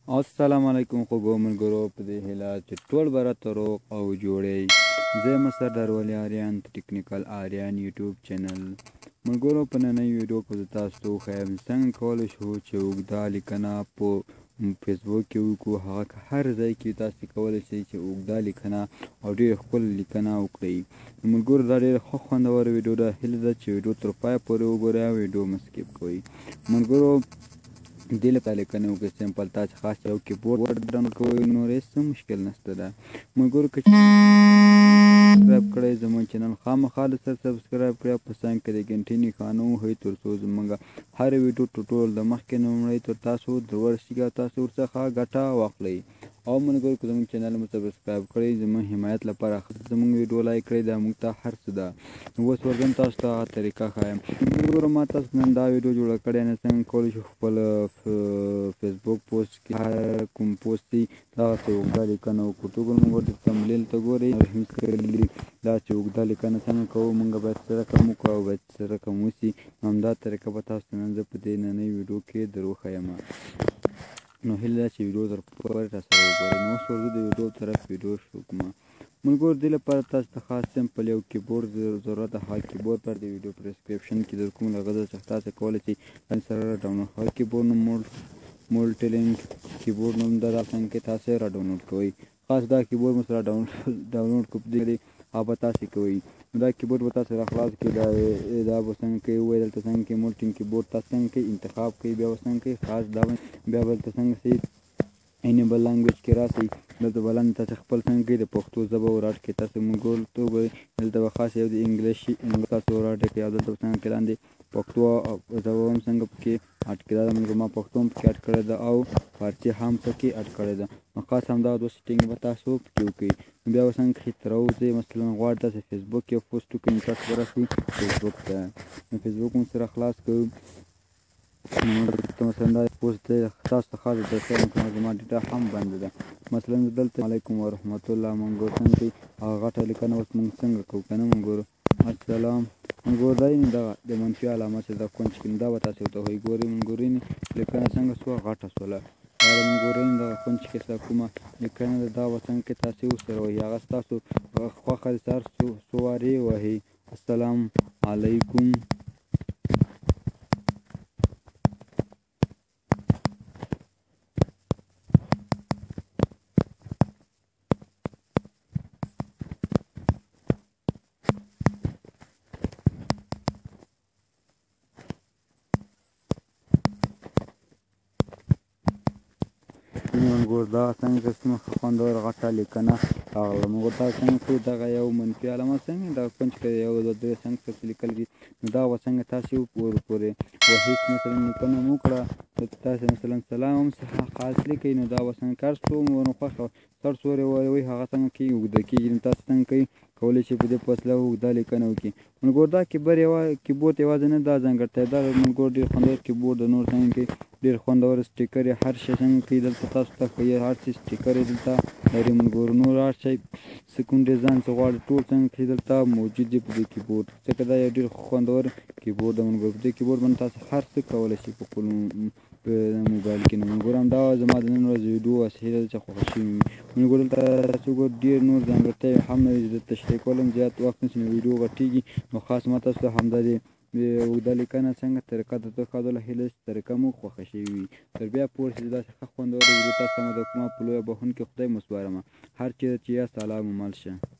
السلام علیکم خوږو ملګرو، په دې هیله چې ټول به راته روغ او جوړ یې. زه یم سردار ولی آریان، ټیکنیکل آریان یوټیوب چینل. ملګرو، په نننۍ ویډیو کې زه تاسو ته وښیم څنګه کولی شو چې اوږده لیکنه په فیسبوک کې وکړو. هغه هر ځای کې تاسو کولی شئ چې اوږده لیکنه او ډېره ښکلې لیکنه وکړئ. ملګرو، دا ډېره ښه خوندوره ویډیو ده. هیله ده چې ویډیو تر پایه پورې وګورئ او ویډیو مه سکیپ کوئ. ملګرو، دې لپاره لیکنه وکړئ سمپل. تاسو خاص یو کیبورډ ډاونلوډ کوئ، نور هېڅ مشکل نشته ده. ملګرو، که سبسکرایب کړئ زموږ چینل، خامخا د سر سبسکرایب کړئ او په څنګ کې د ګنټې نښانه ووهئ تر څو زموږ هره ویډیو ټول د مخکې لومړی تر تاسو ورسیږي او تاسو ورڅخه ګټه واخلئ. او ملګرو، که زموږ چینل مو سبسکرایب کړئ، زموږ حمایت لپاره زموږ ویډیو لایک کړئ، دا موږ ته هر څه ده. اوس ورځم تاسو ته هغه طریقه ښایم. ملګرو، ما تاسو نن دا ویډیو جوړه کړې نه څنګه کولی شو خپل فیسبوک پوسټ کې هر کوم پوسټ دی دغسې اوږده لیکنه وکړو. ټول ملګرو د تملیل ته ګورئ، رحیم کړي دا چې اوږده لیکنه څنګه کوو، موږ باید څه رقم وکړو او باید څه رقم وسي. همدا طریقه به تاسو ته نن زه په دې نننۍ ویډیو کې در وښیم. نو هیله ده چې ویډیو تر پایه راسره وګورئ. نو اوس ورځو د ویډیو طرف ویډیو شروع کړم. ملګرو، دې لپاره تاسو ته خاص سمپل یو کیبورډ ضرورت ده. هغه کیبورډ پر د ویډیو په ډسکرپشن کې در کوم له هغه ځای څخه تاسو کولی شئ سره راډاونلوډ هغه کیبورډ نوم مولټي لینک کیبورډ نوم ده. دا څنګه کې تاسو راډاونلوډ کوئ. خاص دا کیبورډ مو سره ډاونلوډ کړئ، هغه به تاسو کوئ. دا کیبورډ به تاسو راخلاص کړئ. دا به څنګه کوئ ووایي دلته څنګه کې مولټین کیبورډ تاسو څنګه کوئ انتخاب کوئ. بیا به څنګه کوئ خاص دا بیا به دلته څنګه شئ انیبل لانګویج کې راسئ. دلته به لاندې تاسو خپل څنګه کوئ د پښتو ژبه وراټ کړئ. تاسو ملګرو دلته به خاص یو د انګلیش تاسو وراټ کړئ او دلته به څنګه کې لاندې پښتو ژبه هم څنګه پکې اډ کړئ. دا ملګرو ما پښتو هم پکې اډ کړې ده او فارسي هم پکې اډ کړې ده. نو خاص همدا دوه سیټینګ به تاسو پکې وکړئ. بیا به څنګه کې تر اوسه مثلا غواړئ تاسو فیسبوک کې پوسټ وکړئ، نو تاسو به راسئ فیسبوک ته. نو فیسبوک مو سره خلاص کړو. مثلا دا پوسټ دی تاسو ته خاص درته زما ډیټا هم بنده ده. مثلا دلته علیکم ورحمت الله ملګرو څنګه کوي هغه غټه لیکنه اوس موږ څنګه کوو که نه ملګرو. السلام ملګرو، دا یعنې دغه د منفي علامه چې دا کونج کې دا به تاسو ورته وایي. ګورئ ملګرو، لیکنه څنګه شوه غټه شوله. دا د ملګرو دغه کونج کې ستا کومه لیکنه ده دا به څنګه کې تاسو ورسره وایي. هغه ستاسو خوښه د سهار څو وارې وهئ. السلام علیکم. ملګرو، دا څنګه څومره ښه خوندوره غټه لیکنه راغله. ملګرو، تاسو څنګه کوئ دغه یو منفي علامه څنګه دغه کونج کې یو دوه درې څنګه څه لیکل دي نو دا به څنګه تاسې ورپورې هېڅ مثلا لیکنه مو وکړه تاسې مثلا سلام هم خاص لیکئ نو دا به څنګه هر څو مو خوښه سر سورې وایي هغه څنګه کېږي اوږده کېږي. نو تاسو څنګه کوئ کولی شئ په دې په وسیله اوږده لیکنه وکړئ. ملګرو، دا کیبورډ یوازې نه دا ځانګړتیا دا ملګرو ډېر خوندور کیبورډ د نور څنګه کوي ډېر خوندور سټیکر یې هر شی څنګه کوي دلته تاسو ته ښیي. هر څه سټیکر یې دلته لري ملګرو. نور هر شی کوم ډیزاین څه غواړئ ټول څنګه کوي دلته موجود دي په دې کیبورډ. ځکه دا یو ډېر خوندور کیبورډ ده ملګرو. په دې کیبورډ باندې تاسو هر څه کولی شئ په خپل موبایل کې. نو ملګرو، همدا زما د نن ورځې ویډیو هیله ده چې خوښه شوې وي. ملګرو، دلته تاسو وګورئ ډېر نور ځانګړتیاوې هم لري. د تشریح کول هم زیات وخت نیسي نو ویډیو غټېږي. نو خاص ما تاسو ته همدا د اوږده لیکنه څنګه طریقه درته ښودله. هیله ده چې طریقه مو خوښه شوې وي. تر بیا پورې چې داسې ښه خوندوره ویډیو تاسو ته مو د کومه په لویه بخښونکي خدای مو سپارم. هر چېرته چې یاست الله مو مل شه.